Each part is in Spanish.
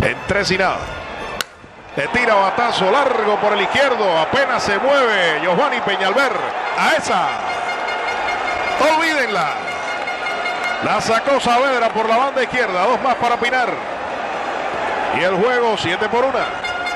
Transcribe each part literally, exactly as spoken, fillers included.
En tres y nada. Le tira batazo largo por el izquierdo. Apenas se mueve Giovanni Peñalver. A esa. Olvídenla. La sacó Saavedra por la banda izquierda. Dos más para Pinar. Y el juego siete por una.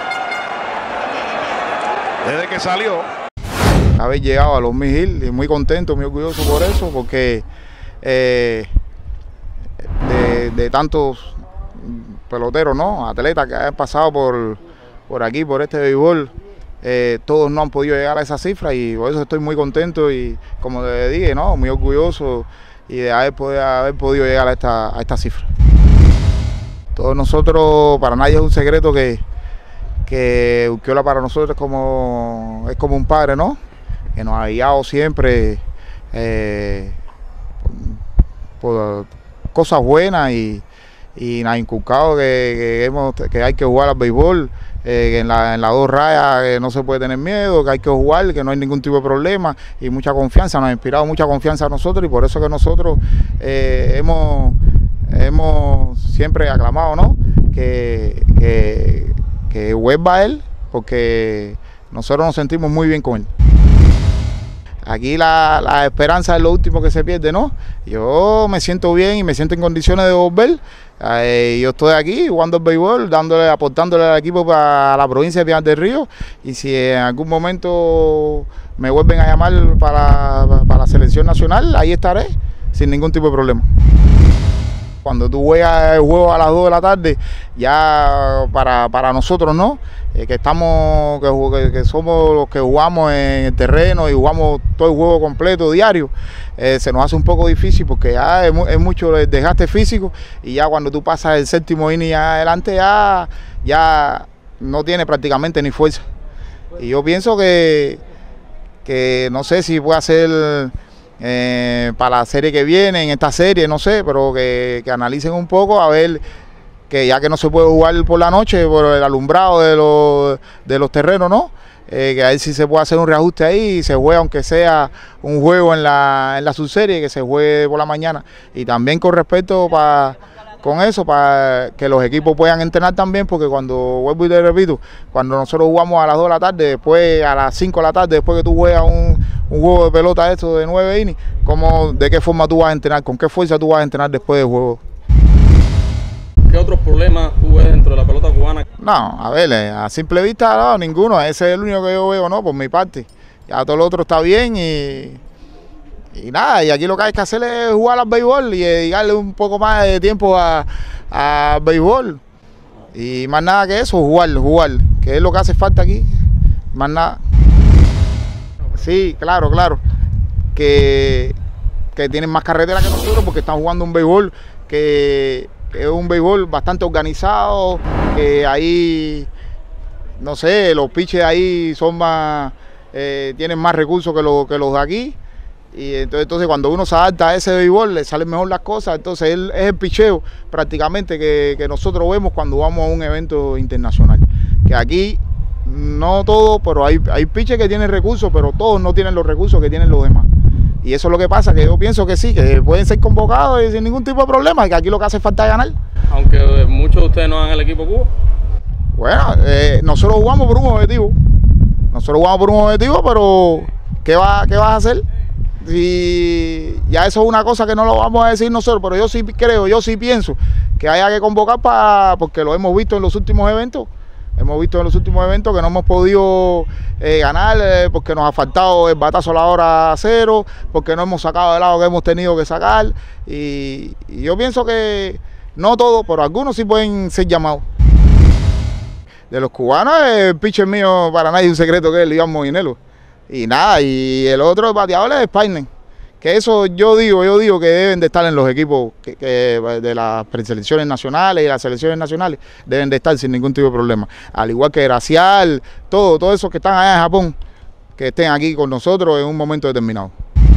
Desde que salió. Haber llegado a los Mill Hill y muy contento, muy orgulloso por eso, porque eh, de, de tantos peloteros, ¿no? Atletas que han pasado por, por aquí, por este béisbol, eh, todos no han podido llegar a esa cifra y por eso estoy muy contento y, como te dije, ¿no? Muy orgulloso y de haber, poder, haber podido llegar a esta, a esta cifra. Todos nosotros, para nadie es un secreto que, que Urquiola para nosotros es como, es como un padre, ¿no? Que nos ha guiado siempre eh, por cosas buenas y, y nos ha inculcado que, que, hemos, que hay que jugar al béisbol, eh, que en las en la dos rayas que no se puede tener miedo, que hay que jugar, que no hay ningún tipo de problema y mucha confianza, nos ha inspirado mucha confianza a nosotros y por eso que nosotros eh, hemos, hemos siempre aclamado, ¿no? que, que, que vuelva él, porque nosotros nos sentimos muy bien con él. Aquí la, la esperanza es lo último que se pierde, ¿no? Yo me siento bien y me siento en condiciones de volver. Eh, yo estoy aquí jugando el béisbol, dándole, aportándole al equipo para la provincia de Pinar del Río. Y si en algún momento me vuelven a llamar para, para la selección nacional, ahí estaré, sin ningún tipo de problema. Cuando tú juegas el juego a las dos de la tarde, ya para, para nosotros, ¿no? Eh, que estamos, que, que somos los que jugamos en el terreno y jugamos todo el juego completo, diario, eh, se nos hace un poco difícil porque ya es, es mucho el desgaste físico y ya cuando tú pasas el séptimo inning adelante ya, ya no tiene prácticamente ni fuerza. Y yo pienso que, que no sé si puede hacer... Eh, para la serie que viene, en esta serie, no sé, pero que, que analicen un poco a ver que ya que no se puede jugar por la noche por el alumbrado de los, de los terrenos, ¿no? Eh, que a ver si se puede hacer un reajuste ahí y se juega aunque sea un juego en la, en la subserie, que se juegue por la mañana. Y también con respecto para con eso, para que los equipos puedan entrenar también, porque cuando, vuelvo y te repito, cuando nosotros jugamos a las dos de la tarde, después a las cinco de la tarde, después que tú juegas un, un juego de pelota esto de nueve innings, ¿cómo, de qué forma tú vas a entrenar? ¿Con qué fuerza tú vas a entrenar después del juego? ¿Qué otros problemas tú ves dentro de la pelota cubana? No, a ver, a simple vista no, ninguno, ese es el único que yo veo, ¿no? Por mi parte. Ya todo lo otro está bien y... Y nada, y aquí lo que hay que hacer es jugar al béisbol y dedicarle un poco más de tiempo a, a béisbol. Y más nada que eso, jugar, jugar, que es lo que hace falta aquí, más nada. Sí, claro, claro, que, que tienen más carretera que nosotros porque están jugando un béisbol que, que es un béisbol bastante organizado, que ahí, no sé, los pitches ahí son más, eh, tienen más recursos que, lo, que los de aquí. Y entonces, entonces cuando uno se adapta a ese béisbol le salen mejor las cosas, entonces él, es el picheo prácticamente que, que nosotros vemos cuando vamos a un evento internacional. Que aquí no todo, pero hay, hay pitches que tienen recursos, pero todos no tienen los recursos que tienen los demás. Y eso es lo que pasa, que yo pienso que sí, que pueden ser convocados y sin ningún tipo de problema, y que aquí lo que hace falta es ganar. Aunque muchos de ustedes no van al equipo Cuba. Bueno, eh, nosotros jugamos por un objetivo, nosotros jugamos por un objetivo, pero ¿qué, va, qué vas a hacer? Y ya eso es una cosa que no lo vamos a decir nosotros, pero yo sí creo, yo sí pienso que haya que convocar para, porque lo hemos visto en los últimos eventos, hemos visto en los últimos eventos que no hemos podido eh, ganar eh, porque nos ha faltado el batazo a la hora cero, porque no hemos sacado el lado que hemos tenido que sacar y, y yo pienso que no todos, pero algunos sí pueden ser llamados. De los cubanos, el pitcher mío para nadie es un secreto que es Iván Moinelo. Y nada, y el otro bateador es Spiner, que eso yo digo, yo digo que deben de estar en los equipos que, que de las preselecciones nacionales y las selecciones nacionales, deben de estar sin ningún tipo de problema. Al igual que Gracial, todo, todos esos que están allá en Japón, que estén aquí con nosotros en un momento determinado.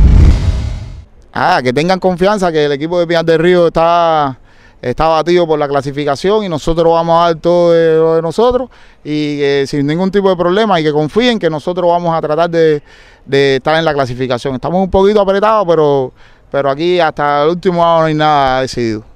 Ah, que tengan confianza que el equipo de Pinar del Río está... está batido por la clasificación y nosotros vamos a dar todo de, lo de nosotros y que sin ningún tipo de problema y que confíen que nosotros vamos a tratar de, de estar en la clasificación. Estamos un poquito apretados, pero, pero aquí hasta el último no hay nada decidido.